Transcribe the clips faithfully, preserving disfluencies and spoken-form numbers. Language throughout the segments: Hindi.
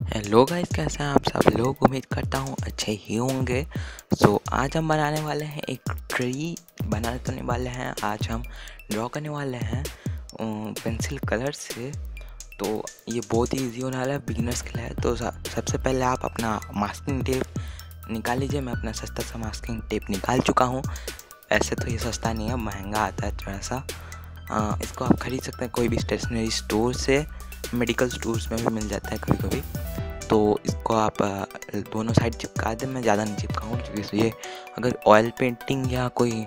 हेलो गाइस, कैसे हैं आप सब लोग। उम्मीद करता हूँ अच्छे ही होंगे। सो so, आज हम बनाने वाले हैं एक ट्री बनाने वाले हैं। आज हम ड्रॉ करने वाले हैं पेंसिल कलर से। तो ये बहुत ही इजी होने वाला है, बिगिनर्स के लिए। तो सबसे पहले आप अपना मास्किंग टेप निकाल लीजिए। मैं अपना सस्ता सा मास्किंग टेप निकाल चुका हूँ। ऐसे तो ये सस्ता नहीं है, महंगा आता है थोड़ा सा। आ, इसको आप खरीद सकते हैं कोई भी स्टेशनरी स्टोर से, मेडिकल स्टोर्स में भी मिल जाता है कभी कभी। तो इसको आप दोनों साइड चिपका दें। मैं ज़्यादा नहीं चिपकाऊँ क्योंकि ये अगर ऑयल पेंटिंग या कोई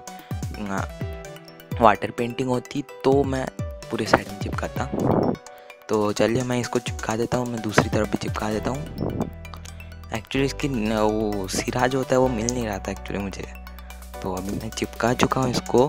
वाटर पेंटिंग होती तो मैं पूरे साइड में चिपकाता। तो चलिए मैं इसको चिपका देता हूँ। मैं दूसरी तरफ भी चिपका देता हूँ। एक्चुअली इसकी वो सिरा जो होता है वो मिल नहीं रहा था एक्चुअली मुझे। तो अभी मैं चिपका चुका हूँ इसको।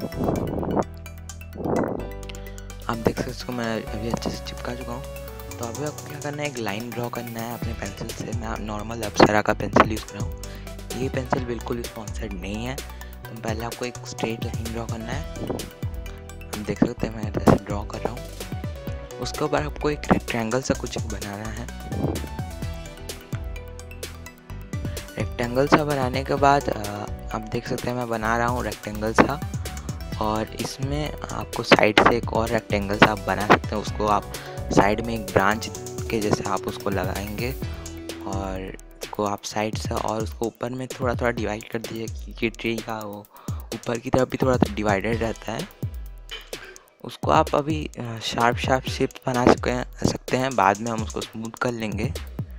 आप देख सकते इसको मैं अभी अच्छे से चिपका चुका हूँ। तो अभी आपको क्या करना है, एक लाइन ड्रॉ करना है अपने पेंसिल से। मैं नॉर्मल अप्सरा का पेंसिल यूज़ कर रहा हूँ। ये पेंसिल बिल्कुल स्पॉन्सर्ड नहीं है। तो पहले आपको एक स्ट्रेट लाइन ड्रॉ करना है। आप देख सकते हैं मैं जैसे ड्रॉ कर रहा हूँ। उसके ऊपर आपको एक रेक्टेंगल सा कुछ बनाना है। रेक्टेंगल सा बनाने के बाद आप देख सकते हैं मैं बना रहा हूँ रेक्टेंगल सा। और इसमें आपको साइड से एक और रेक्टेंगल सा आप बना सकते हैं। उसको आप साइड में एक ब्रांच के जैसे आप उसको लगाएंगे और उसको आप साइड से, और उसको ऊपर में थोड़ा थोड़ा डिवाइड कर दीजिए क्योंकि ट्री का वो ऊपर की तरफ भी थोड़ा सा डिवाइडेड रहता है। उसको आप अभी शार्प शार्प शेप बना सकते हैं, बाद में हम उसको स्मूथ कर लेंगे।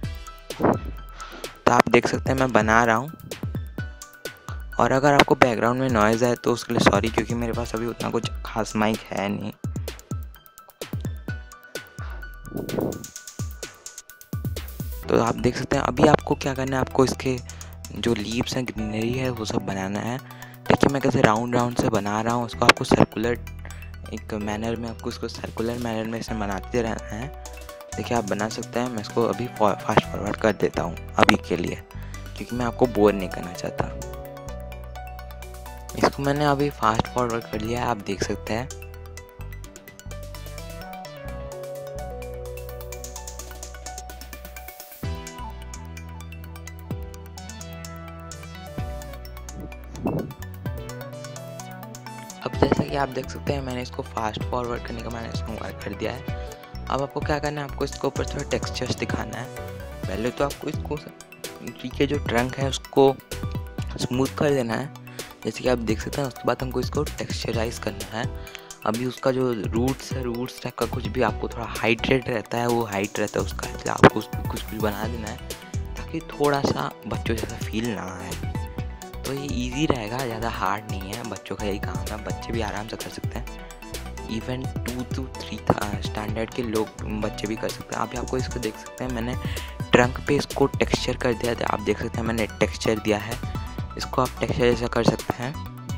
तो आप देख सकते हैं मैं बना रहा हूँ। और अगर आपको बैकग्राउंड में नॉइज़ आए तो उसके लिए सॉरी, क्योंकि मेरे पास अभी उतना कुछ खास माइक है नहीं। तो आप देख सकते हैं अभी आपको क्या करना है, आपको इसके जो लीव्स हैं, ग्रीनरी है, वो सब बनाना है। देखिए मैं कैसे राउंड राउंड से बना रहा हूँ। उसको आपको सर्कुलर एक मैनर में, आपको इसको सर्कुलर मैनर में इसे बनाते रहना है। देखिए आप बना सकते हैं। मैं इसको अभी फास्ट फॉरवर्ड कर देता हूँ अभी के लिए, क्योंकि मैं आपको बोर नहीं करना चाहता। इसको मैंने अभी फास्ट फॉरवर्ड कर लिया है, आप देख सकते हैं। अब जैसा कि आप देख सकते हैं मैंने इसको फास्ट फॉरवर्ड करने का मैंने इसको कर दिया है। अब आपको क्या करना है, आपको इसके ऊपर थोड़ा टेक्सचर्स दिखाना है। पहले तो आपको इसको ट्री के जो ट्रंक है उसको स्मूथ कर देना है, जैसे कि आप देख सकते हैं। उसके बाद हमको इसको टेक्सचराइज करना है। अभी उसका जो रूट्स है, रूट्स का कुछ भी आपको थोड़ा हाइड्रेट रहता है, वो हाइट रहता है उसका, इसलिए आपको उसको कुछ भी बना देना है ताकि थोड़ा सा बच्चों जैसा फील ना आए। तो ये इजी रहेगा, ज़्यादा हार्ड नहीं है, बच्चों का यही काम है, बच्चे भी आराम से कर सकते हैं। Even two to three standard के लोग बच्चे भी कर सकते हैं। अभी आपको इसको देख सकते हैं मैंने ट्रंक पे इसको टेक्सचर कर दिया था। आप देख सकते हैं मैंने टेक्सचर दिया है। इसको आप टेक्सचर जैसा कर सकते हैं,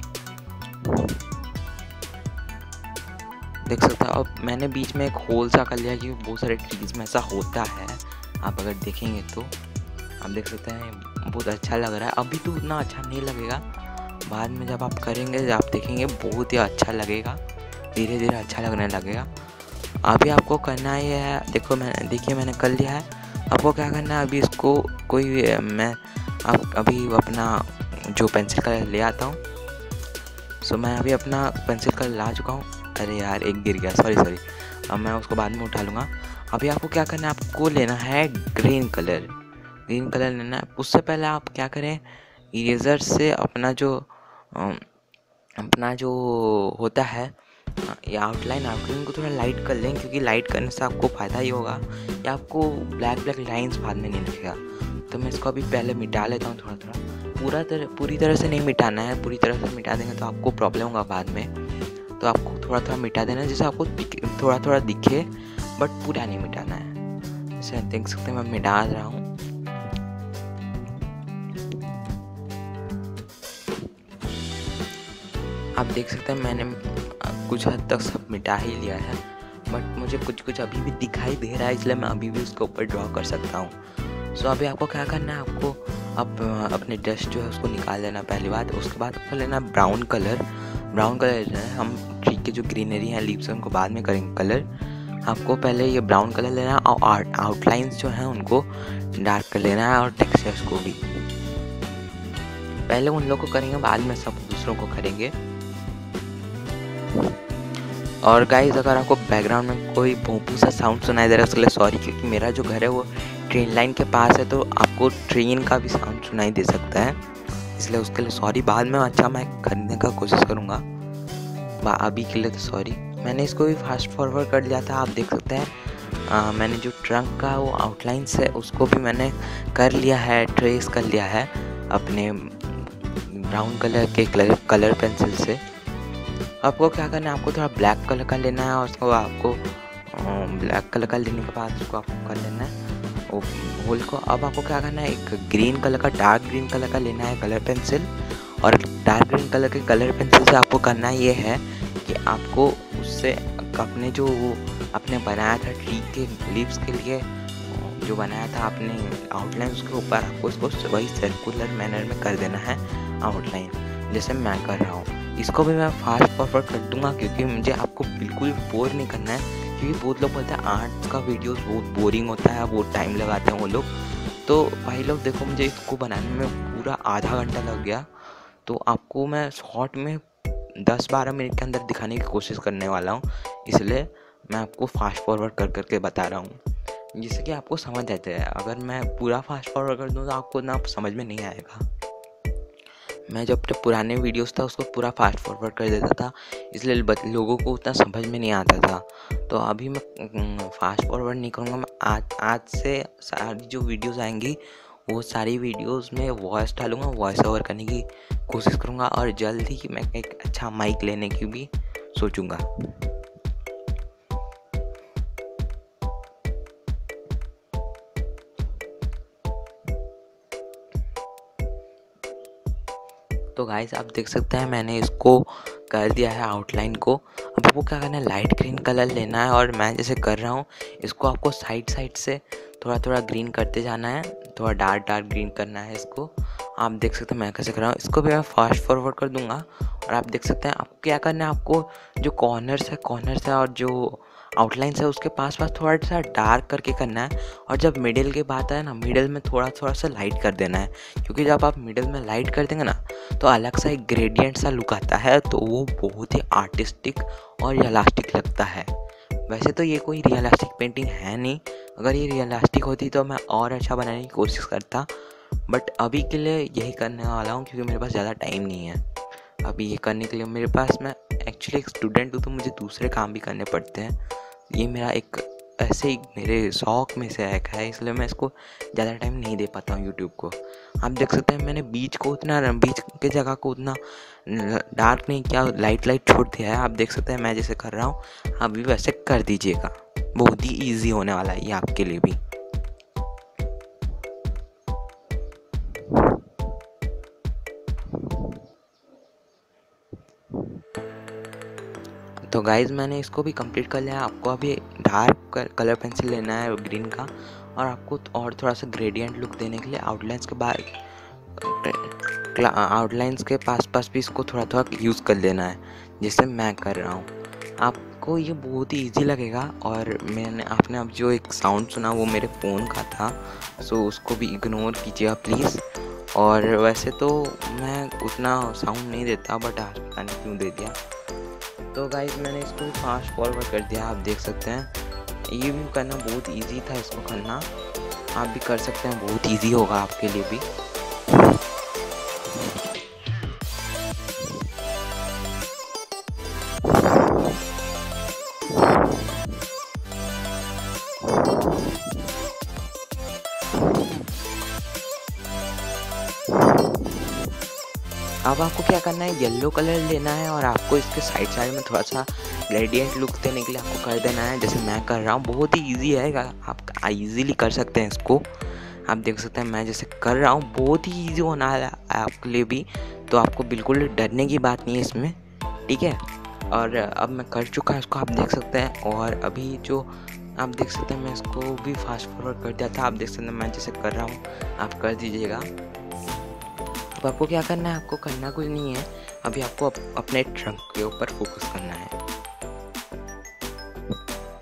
देख सकते हैं। अब मैंने बीच में एक होल सा कर लिया क्योंकि बहुत सारे ट्रीज में ऐसा होता है। आप अगर देखेंगे तो आप देख सकते हैं बहुत अच्छा लग रहा है। अभी तो उतना अच्छा नहीं लगेगा, बाद में जब आप करेंगे जब आप देखेंगे बहुत ही अच्छा लगेगा, धीरे धीरे अच्छा लगने लगेगा। अभी आपको करना ही है, देखो मैंने देखिए मैंने कर लिया है। आपको क्या करना है, अभी इसको कोई मैं आप अभी अपना जो पेंसिल कलर ले आता हूँ। सो मैं अभी अपना पेंसिल कलर ला चुका हूँ। अरे यार एक गिर गया, सॉरी सॉरी अब मैं उसको बाद में उठा लूँगा। अभी आपको क्या करना है, आपको लेना है ग्रीन कलर। ग्रीन कलर लेना है। उससे पहले आप क्या करें, इरेज़र से अपना जो अपना जो होता है ये आउटलाइन आउटलाइन को थोड़ा लाइट कर लें, क्योंकि लाइट करने से आपको फ़ायदा ही होगा या आपको ब्लैक ब्लैक लाइंस बाद में नहीं दिखेगा। तो मैं इसको अभी पहले मिटा लेता हूँ थोड़ा थोड़ा। पूरा तरह पूरी तरह से नहीं मिटाना है, पूरी तरह से मिटा देंगे तो आपको प्रॉब्लम होगा बाद में। तो आपको थोड़ा थोड़ा मिटा देना है, जैसे आपको थोड़ा थोड़ा दिखे, बट पूरा नहीं मिटाना है। जैसे देख सकते हैं मैं मिटा रहा हूँ। आप देख सकते हैं मैंने कुछ हद तक सब मिटा ही लिया है, बट मुझे कुछ कुछ अभी भी दिखाई दे रहा है, इसलिए मैं अभी भी उसके ऊपर ड्रॉ कर सकता हूँ। सो अभी आपको क्या करना है, आपको अब अपने डस्ट जो है उसको निकाल लेना पहली बात। उसके बाद आपको लेना ब्राउन कलर। ब्राउन कलर लेना है। हम ट्री के जो ग्रीनरी है, लीव्स हैं, उनको बाद में करेंगे कलर। आपको पहले ये ब्राउन कलर लेना है और आउटलाइंस जो हैं उनको डार्क कर लेना है और टेक्सचर्स को भी। पहले उन लोगों को करेंगे, बाद में सब दूसरों को करेंगे। और गाइस अगर आपको बैकग्राउंड में कोई भोंपू सा साउंड सुनाई दे रहा है उसके लिए सॉरी, क्योंकि मेरा जो घर है वो ट्रेन लाइन के पास है, तो आपको ट्रेन का भी साउंड सुनाई दे सकता है, इसलिए उसके लिए सॉरी। बाद में अच्छा मैं करने का कोशिश करूँगा, अभी के लिए तो सॉरी। मैंने इसको भी फास्ट फॉरवर्ड कर लिया था, आप देख सकते हैं। आ, मैंने जो ट्रंक का वो आउटलाइंस है उसको भी मैंने कर लिया है, ट्रेस कर लिया है अपने ब्राउन कलर के कलर कलर पेंसिल से। आपको क्या करना है, आपको थोड़ा ब्लैक कलर का लेना है और उसको आपको ब्लैक कलर का लेने के बाद उसको आपको कर लेना है वो होल को। अब आपको क्या करना है, एक ग्रीन कलर का, डार्क ग्रीन कलर का लेना है कलर पेंसिल, और डार्क ग्रीन कलर के कलर पेंसिल से आपको करना ये है कि आपको उससे अपने जो आपने बनाया था ट्री के लीव्स के लिए जो बनाया था आपने आउटलाइन, उसके ऊपर आपको इसको वही सर्कुलर मैनर में कर देना है आउटलाइन, जैसे मैं कर रहा हूँ। इसको भी मैं फास्ट फॉरवर्ड कर दूंगा क्योंकि मुझे आपको बिल्कुल बोर नहीं करना है, क्योंकि बहुत लोग बोलते हैं आर्ट का वीडियोस बहुत बोरिंग होता है, बहुत टाइम लगाते हैं वो लोग। तो भाई लोग देखो, मुझे इसको बनाने में पूरा आधा घंटा लग गया, तो आपको मैं शॉर्ट में दस बारह मिनट के अंदर दिखाने की कोशिश करने वाला हूँ, इसलिए मैं आपको फास्ट फॉरवर्ड कर करके बता रहा हूँ, जिससे कि आपको समझ आते हैं। अगर मैं पूरा फास्ट फॉरवर्ड कर दूँ तो आपको ना समझ में नहीं आएगा। मैं जब तक पुराने वीडियोस था उसको पूरा फास्ट फॉरवर्ड कर देता था, इसलिए लोगों को उतना समझ में नहीं आता था। तो अभी मैं फास्ट फॉरवर्ड नहीं करूँगा, मैं आज आज से सारी जो वीडियोस आएंगी वो सारी वीडियोस में वॉइस डालूँगा, वॉइस ओवर करने की कोशिश करूँगा, और जल्द ही मैं एक अच्छा माइक लेने की भी सोचूँगा। तो गाइस आप देख सकते हैं मैंने इसको कर दिया है आउटलाइन को। अब आपको क्या करना है, लाइट ग्रीन कलर लेना है, और मैं जैसे कर रहा हूँ इसको आपको साइड साइड से थोड़ा थोड़ा ग्रीन करते जाना है, थोड़ा डार्क डार्क ग्रीन करना है इसको। आप देख सकते हैं मैं कैसे कर रहा हूँ, इसको भी मैं फास्ट फॉरवर्ड कर दूंगा। और आप देख सकते हैं आपको क्या करना है, आपको जो कॉर्नर्स है कॉर्नर्स है और जो आउटलाइंस है उसके पास पास थोड़ा सा डार्क करके करना है, और जब मिडिल की बात आए ना, मिडिल में थोड़ा थोड़ा सा लाइट कर देना है, क्योंकि जब आप मिडिल में लाइट कर देंगे ना तो अलग सा एक ग्रेडियंट सा लुक आता है, तो वो बहुत ही आर्टिस्टिक और रियलिस्टिक लगता है। वैसे तो ये कोई रियलिस्टिक पेंटिंग है नहीं, अगर ये रियलिस्टिक होती तो मैं और अच्छा बनाने की कोशिश करता, बट अभी के लिए यही करने वाला हूँ क्योंकि मेरे पास ज़्यादा टाइम नहीं है अभी ये करने के लिए। मेरे पास, मैं एक्चुअली एक स्टूडेंट हूँ तो मुझे दूसरे काम भी करने पड़ते हैं, ये मेरा एक ऐसे ही मेरे शौक में से एक है, इसलिए मैं इसको ज़्यादा टाइम नहीं दे पाता हूँ यूट्यूब को। आप देख सकते हैं मैंने बीच को उतना बीच के जगह को उतना डार्क नहीं किया, लाइट लाइट छोड़ दिया है। आप देख सकते हैं मैं जैसे कर रहा हूँ आप भी वैसे कर दीजिएगा, बहुत ही ईजी होने वाला है ये आपके लिए भी। तो गाइज़ मैंने इसको भी कंप्लीट कर लिया है। आपको अभी डार्क कलर पेंसिल लेना है ग्रीन का, और आपको और थोड़ा सा ग्रेडियंट लुक देने के लिए आउटलाइंस के बाद आउटलाइंस के पास पास भी इसको थोड़ा थोड़ा यूज़ कर लेना है, जैसे मैं कर रहा हूँ। आपको ये बहुत ही इजी लगेगा। और मैंने आपने अब जो एक साउंड सुना वो मेरे फ़ोन का था, सो उसको भी इग्नोर कीजिएगा प्लीज़। और वैसे तो मैं उतना साउंड नहीं देता, बट आज पता नहीं क्यों दे दिया। तो गाइस मैंने इसको फास्ट फॉरवर्ड कर दिया, आप देख सकते हैं। ये भी करना बहुत इजी था, इसको करना आप भी कर सकते हैं, बहुत इजी होगा आपके लिए भी। अब आपको क्या करना है, येलो कलर लेना है और आपको इसके साइड साइड में थोड़ा सा ग्रेडियंट लुक देने के लिए आपको कर देना है, जैसे मैं कर रहा हूँ। बहुत ही इजी है, आप इजीली कर सकते हैं इसको। आप देख सकते हैं मैं जैसे कर रहा हूँ, बहुत ही इजी होना है आपके लिए भी, तो आपको बिल्कुल डरने की बात नहीं है इसमें, ठीक है। और अब मैं कर चुका है इसको, आप देख सकते हैं। और अभी जो आप देख सकते हैं मैं इसको भी फास्ट फॉरवर्ड कर दिया था, आप देख सकते हैं मैं जैसे कर रहा हूँ आप कर दीजिएगा। तो आपको क्या करना है, आपको करना कुछ नहीं है, अभी आपको अप, अपने ट्रंक के ऊपर फोकस करना है।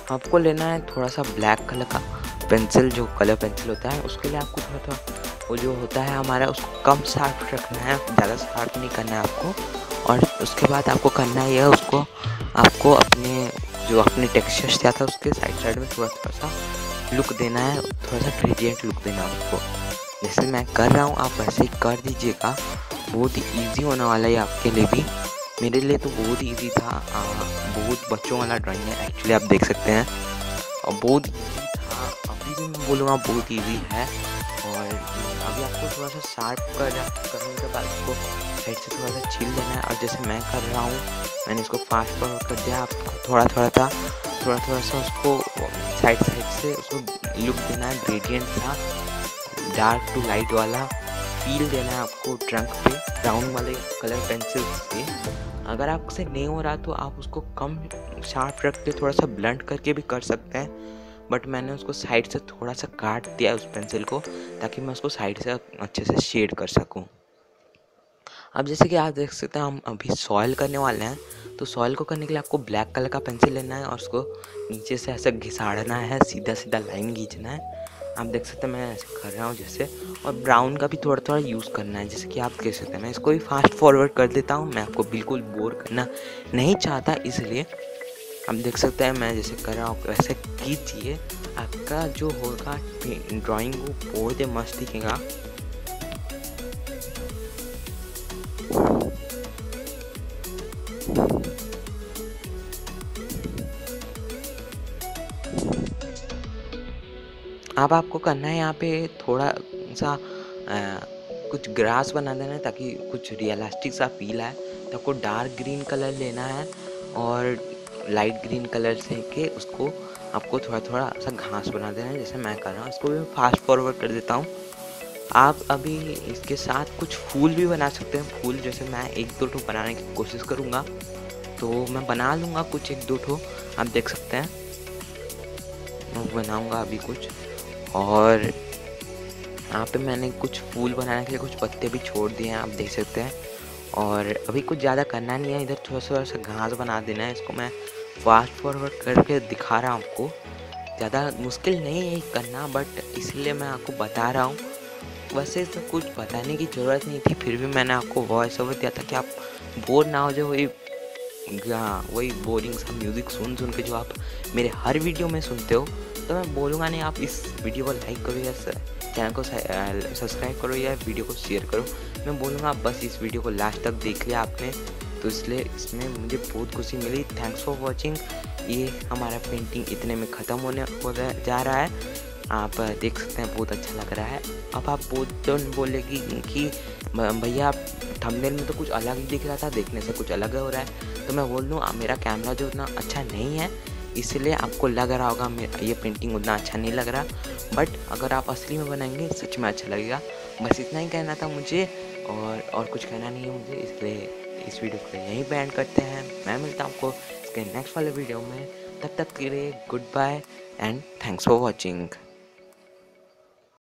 आपको लेना है थोड़ा सा ब्लैक कलर का पेंसिल, जो कलर पेंसिल होता है। उसके लिए आपको थोड़ा थोड़ा वो जो होता है हमारा, उसको कम शार्प रखना है, ज़्यादा शार्प नहीं करना है आपको। और उसके बाद आपको करना है यह, उसको आपको अपने जो अपने टेक्सचर से आता है उसके साइड साइड में थोड़ा थोड़ा सा लुक देना है, थोड़ा सा ग्रेडियंट लुक देना है उसको। जैसे मैं कर रहा हूँ आप वैसे ही कर दीजिएगा। बहुत ही ईजी होने वाला है आपके लिए भी, मेरे लिए तो बहुत ईजी था। आ, बहुत बच्चों वाला ड्राइंग है एक्चुअली, आप देख सकते हैं, और बहुत ईजी था। अभी भी मैं बोलूँगा बहुत ईजी है। और अभी आपको थोड़ा सा शार्प कर करने के बाद इसको साइड से थोड़ा सा छील देना है। और जैसे मैं कर रहा हूँ, मैंने इसको फास्ट फॉरवर्ड कर दिया, आपको थोड़ा थोड़ा था थोड़ा थोड़ा सा उसको साइड साइड से उसको लुक देना है, ग्रेडियंट था, डार्क टू लाइट वाला फील देना है आपको ट्रंक पे ब्राउन वाले कलर पेंसिल से। अगर आपसे नहीं हो रहा तो आप उसको कम शार्प रख के थोड़ा सा ब्लंट करके भी कर सकते हैं, बट मैंने उसको साइड से थोड़ा सा काट दिया उस पेंसिल को, ताकि मैं उसको साइड से अच्छे से शेड कर सकूं। अब जैसे कि आप देख सकते हैं हम अभी सॉइल करने वाले हैं, तो सॉइल को करने के लिए आपको ब्लैक कलर का पेंसिल लेना है और उसको नीचे से ऐसे घिसाड़ना है, सीधा सीधा लाइन खींचना है। आप देख सकते हैं मैं ऐसे कर रहा हूँ जैसे, और ब्राउन का भी थोड़ा थोड़ा यूज़ करना है, जैसे कि आप देख सकते हैं। मैं इसको भी फास्ट फॉरवर्ड कर देता हूँ, मैं आपको बिल्कुल बोर करना नहीं चाहता, इसलिए आप देख सकते हैं मैं जैसे कर रहा हूँ वैसे कीजिए। आपका जो होगा ड्राइंग वो बहुत ही मस्त दिखेगा। अब आपको करना है यहाँ पे थोड़ा सा आ, कुछ ग्रास बना देना है, ताकि कुछ रियलिस्टिक सा फील आए। तो आपको डार्क ग्रीन कलर लेना है और लाइट ग्रीन कलर से के उसको आपको थोड़ा थोड़ा सा घास बना देना है, जैसे मैं कर रहा हूँ। इसको भी फास्ट फॉरवर्ड कर देता हूँ। आप अभी इसके साथ कुछ फूल भी बना सकते हैं, फूल जैसे मैं एक दो ठो बनाने की कोशिश करूँगा, तो मैं बना लूँगा कुछ एक दो ठो। आप देख सकते हैं मैं बनाऊँगा अभी कुछ। और यहाँ पे मैंने कुछ फूल बनाने के लिए कुछ पत्ते भी छोड़ दिए हैं, आप देख सकते हैं। और अभी कुछ ज़्यादा करना नहीं है, इधर थोड़ा सा सा घास बना देना है। इसको मैं फास्ट फॉरवर्ड करके दिखा रहा हूँ आपको, ज़्यादा मुश्किल नहीं है करना, बट इसलिए मैं आपको बता रहा हूँ। वैसे तो कुछ बताने की ज़रूरत नहीं थी, फिर भी मैंने आपको वॉइस ओवर दिया था कि आप बोर ना हो जाए। वही हाँ वही बोरिंग सा म्यूज़िक सुन सुन के जो आप मेरे हर वीडियो में सुनते हो, तो मैं बोलूँगा नहीं आप इस वीडियो को लाइक करो या चैनल को सब्सक्राइब करो या वीडियो को शेयर करो। मैं बोलूँगा बस इस वीडियो को लास्ट तक देख लिया आपने, तो इसलिए इसमें मुझे बहुत खुशी मिली। Thanks for watching. ये हमारा पेंटिंग इतने में ख़त्म होने हो जा रहा है, आप देख सकते हैं बहुत अच्छा लग रहा है। अब आप बहुत तो बोलेगी कि भैया थंबनेल में तो कुछ अलग ही दिख रहा था, देखने से कुछ अलग हो रहा है। तो मैं बोल दूँ मेरा कैमरा जो उतना अच्छा नहीं है, इसलिए आपको लग रहा होगा मेरा ये पेंटिंग उतना अच्छा नहीं लग रहा, बट अगर आप असली में बनाएंगे सच में अच्छा लगेगा। बस इतना ही कहना था मुझे, और और कुछ कहना नहीं है मुझे, इसलिए इस वीडियो को यहीं बैंड करते हैं। मैं मिलता हूँ आपको इसके नेक्स्ट वाले वीडियो में, तब तक के लिए good bye and thanks for watching.